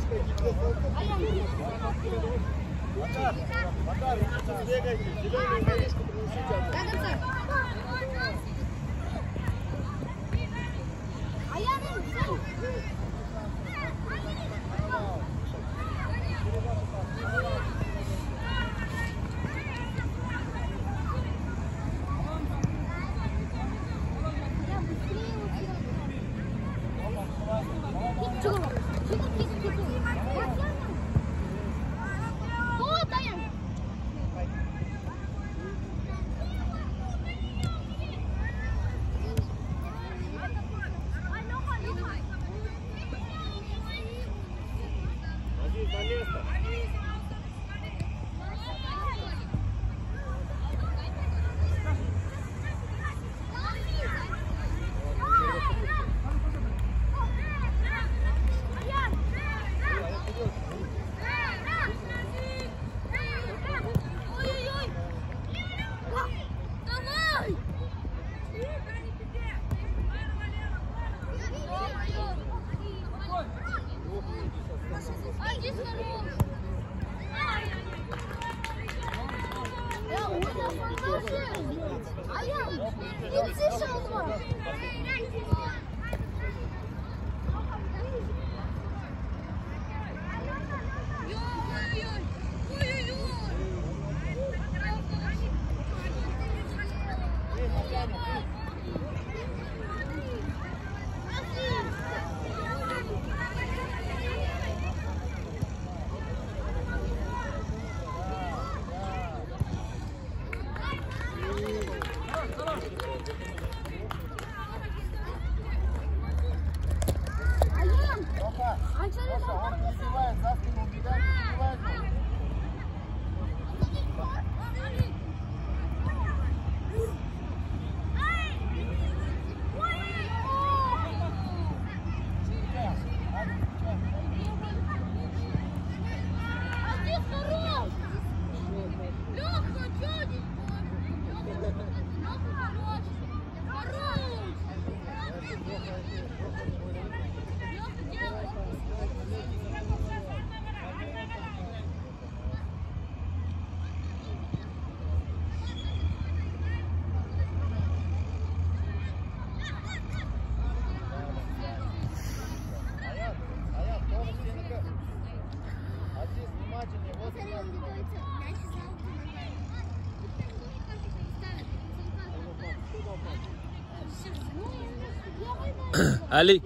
Ali.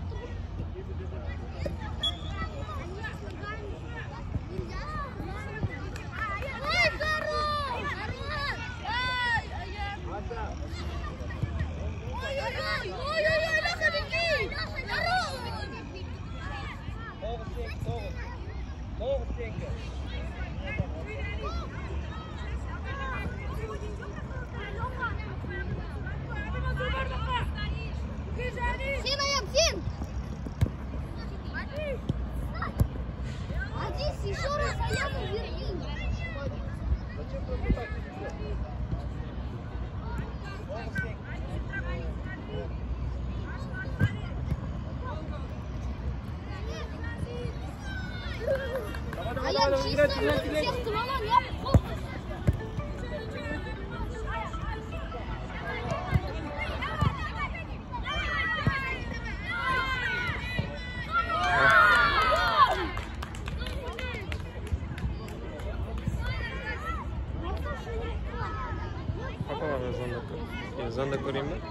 Ezan da kurayım mı?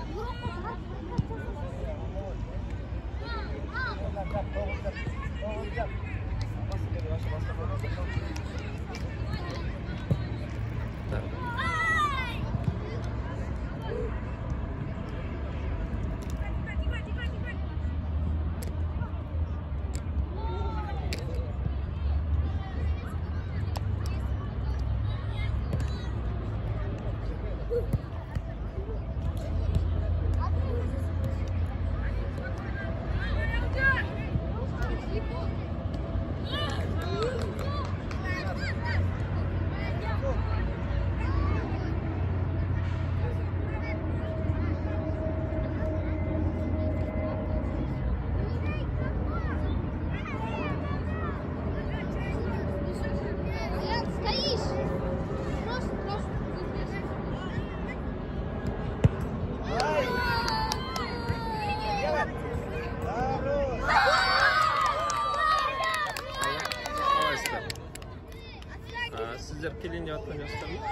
Sizler kelin деп атқан жоқсыздар ма?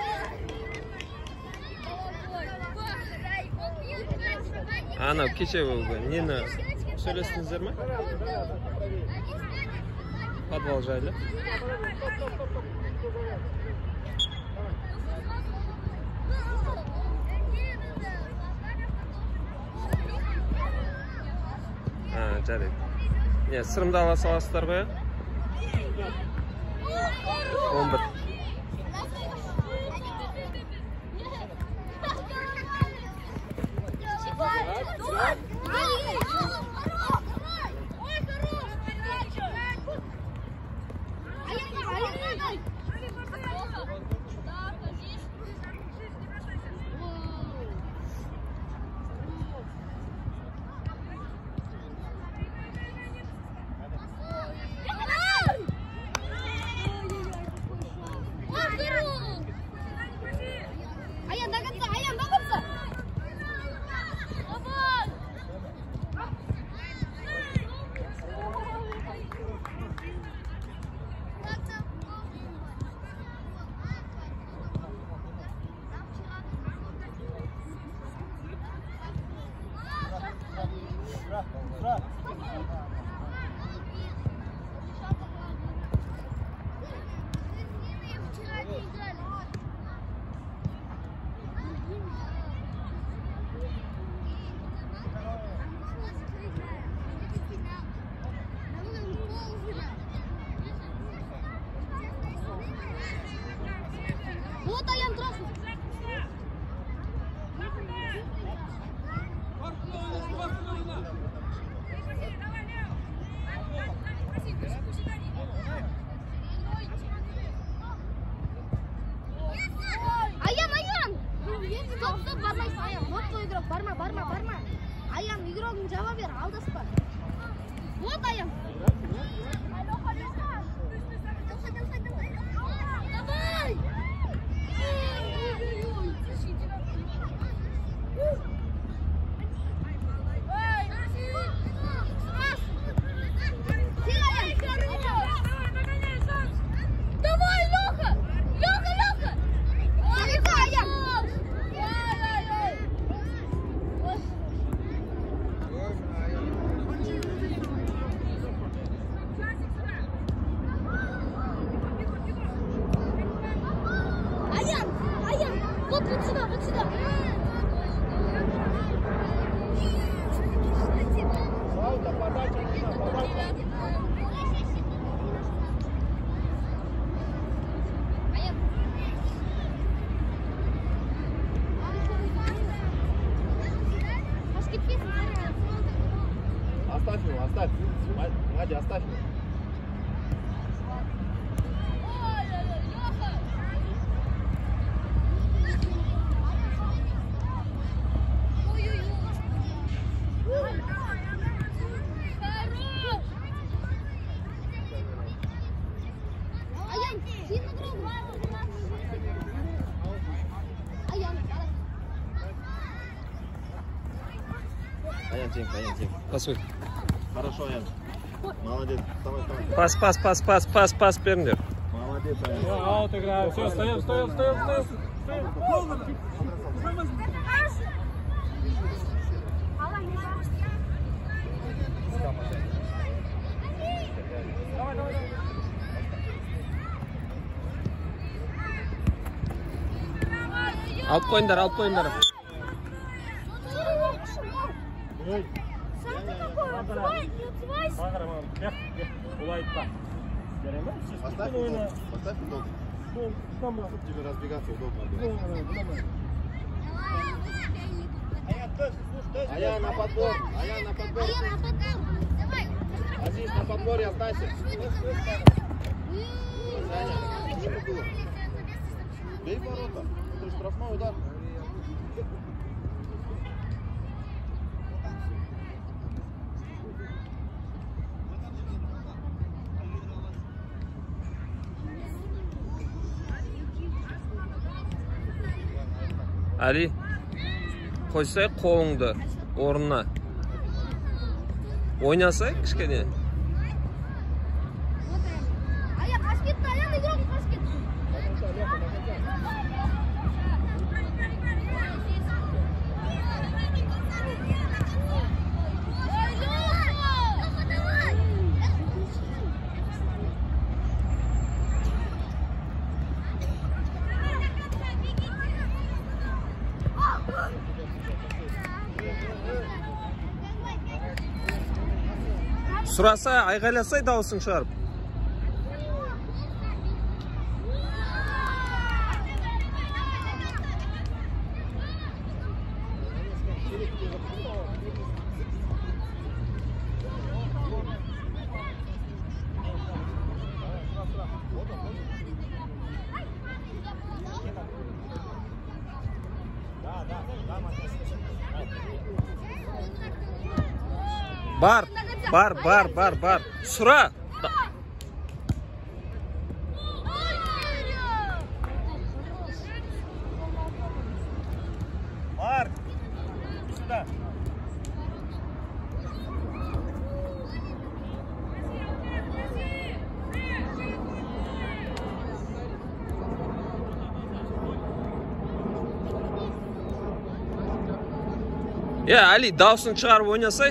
Анау кеше нені сөйлестіңіздер ме? Подвал жайлы. Жарайды. Не, сырымды ала саласыздар ғой? 11. Барма. Аян, игрогың жаба бер, алдаспа. Вот Аян. Давай! Давай, Леха! Леха! Далеко, Аян! Вот сюда. Оставь его, оставь. Надя, оставь его. Аян, тихо. Пасуй. Хорошо, Аян. Молодец. Давай. Пас беріңдер. Молодец, Аян. Аут играем. Все, стоим. Алып қойыңдар. Поставь удобно. Чтобы тебе разбегаться удобно было. Аян на подбор. Азиз, на подборе останься. Бей ворота. Это штрафной удар. Али, қойсай қолыңды орнына. Ойнасай кішкене. Аян, қаш кетті, Аян, игрок қаш кетті. Сұраса, айғайласай дауысын шығарып. Бар. Сұра. Марк, сюда. Али, дауысын шығарып ойнасай.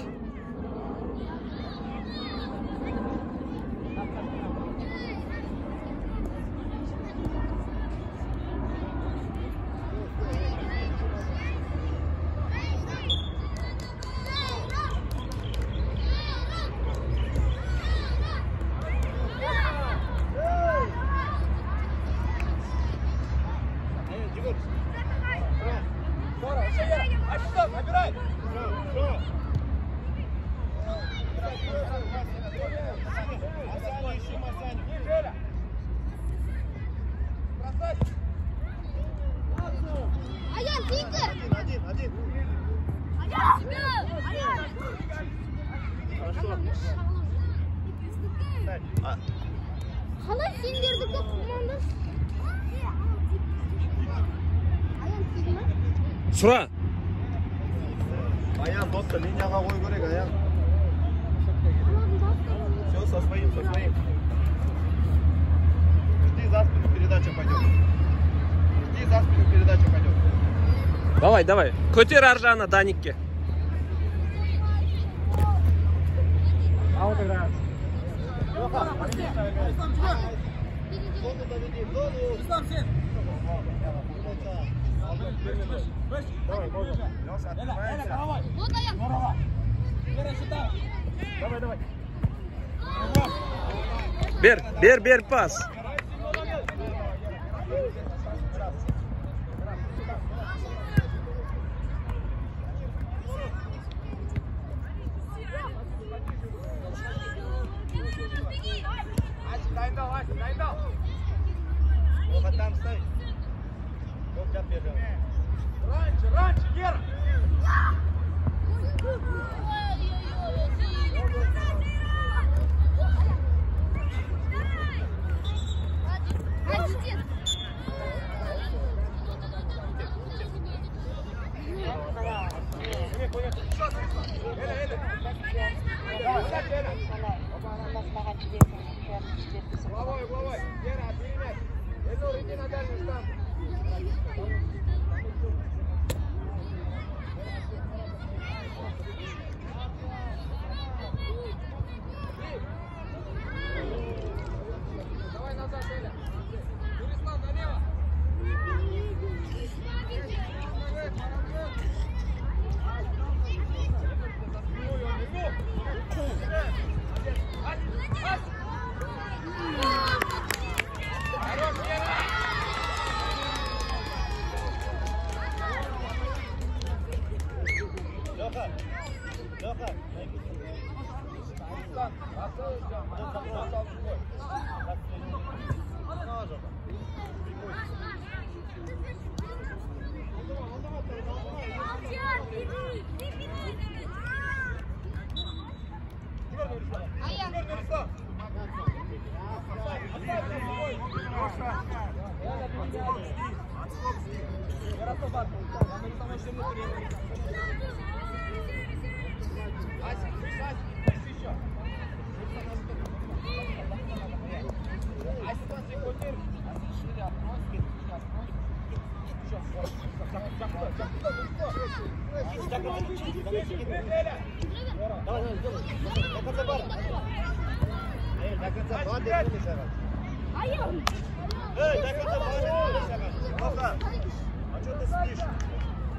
Қалай сендерді көп құмандыз? Сұра. Аян, досты, линияға қой көрек, Аян. Все, со своим. Жди, за спину передача пойдет. Давай. Көтер ар жағына Даникке. Бер пас. Там стой. Раньше, Гера! Головой. Гера, перемять. Эльнур, иди на дальний штамп. Давай назад, Эля. Нурислав, налево. Леха,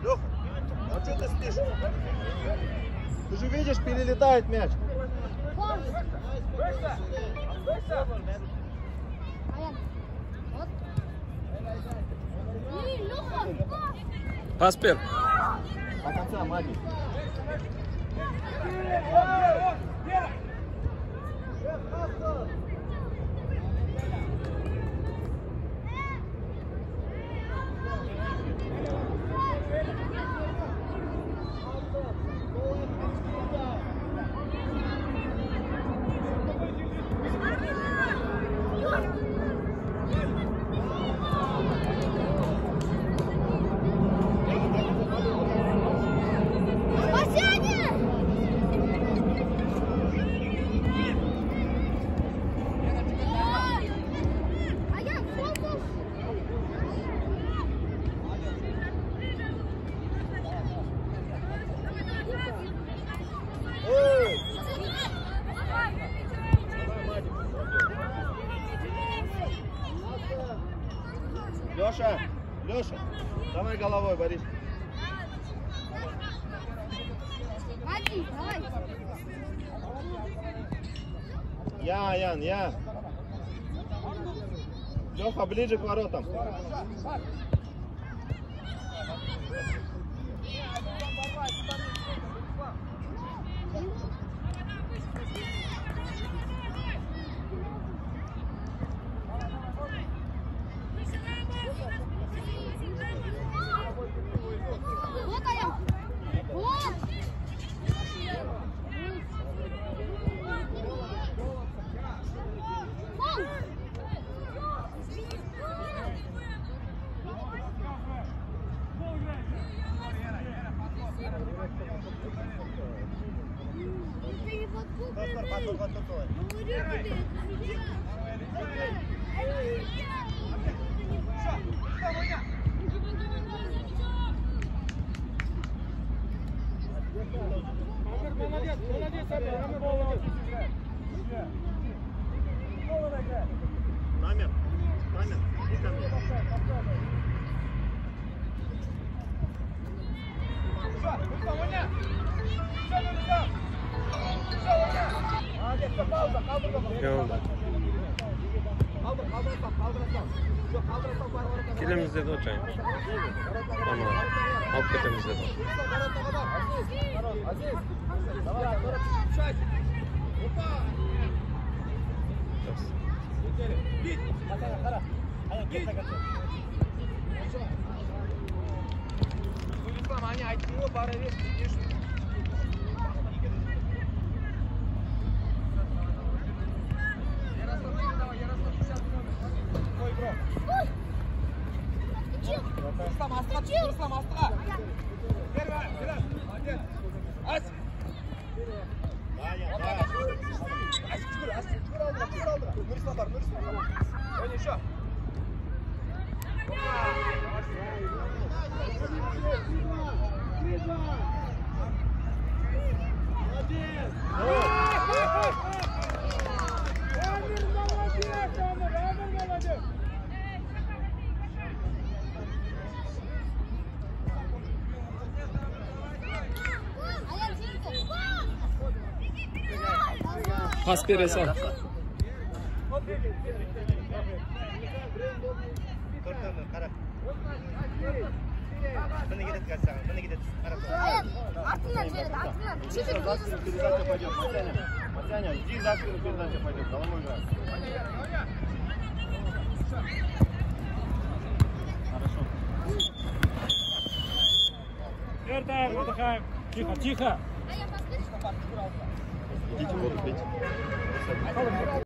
Ты же видишь, перелетает мяч. Аян. Вот. Леха. Пас бер. До конца, Мади. Леша, Леша, давай головой, Борис. Мади, давай. Я, Ян, я. Леха, ближе к воротам. Вот, Аян. Вот. Вон. Молодец, молодец, молодец. Намер, намер, иди ко мне. Kelimiz dedi o'chang. Mana olib ketamiz dedi. Pas beresa. Qara. Buni gidib qarasan, buni gidib qarab. Артынан жібереді, артынан. Чуть-чуть көзі. Передача пойдет, Матяня, иди за спину, передача пойдет, головой играй. Хорошо. Вертаем, выдыхаем. Тихо, тихо. Аян, пас бер. Идите воду пить.